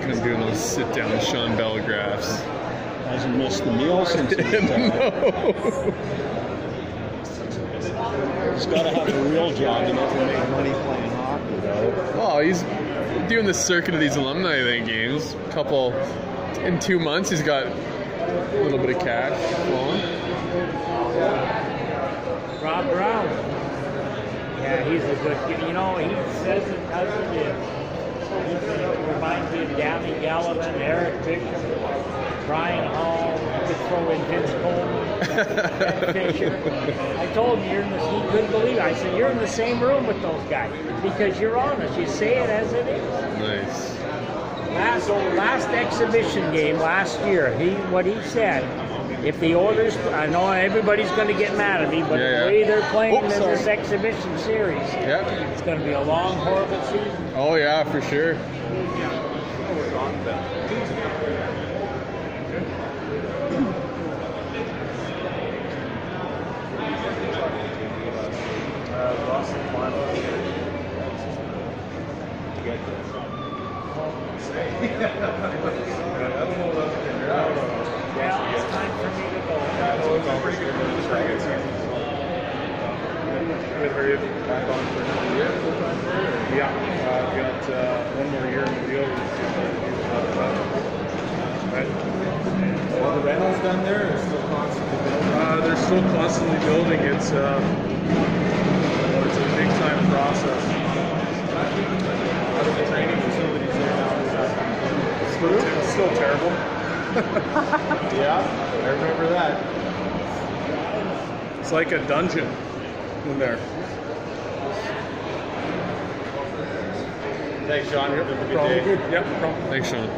been doing those sit-down Sean Bell graphs. Hasn't missed the meal since he's No. He's got to have a real job. He never made money playing hockey, though. Well, he's doing the circuit of these alumni event games. In 2 months, he's got a little bit of cash flowing. Rob Brown. Yeah, he's a good kid. You know, he says it as it is. He reminds me of Danny Gallivan, Eric Bishop, Brian Hall. You could throw in Vince Coleman, Ben Fisher. I told him he couldn't believe it. I said, you're in the same room with those guys because you're honest. You say it as it is. Nice. Last exhibition game last year, what he said, if the Oilers, I know everybody's going to get mad at me, but the way they're playing in this exhibition series, it's going to be a long, horrible season. Oh yeah, for sure. Yeah, it's time for me to go. Are you back on for another year full-time there? Yeah, I've got one more year in the deal. Are the rentals done there or still constantly building? They're still constantly building. It's a big-time process. How are the training facilities there now? It's still terrible. Yeah, I remember that. It's like a dungeon in there. Thanks, Sean. Have a good day. Yep, no problem. Thanks, Sean.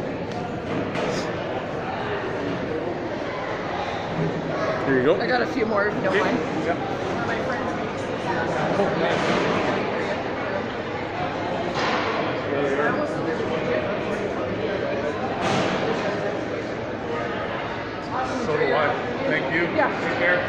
Here you go. I got a few more if you don't mind. Yep. My friends. So do I. Thank you. Yeah. Take care.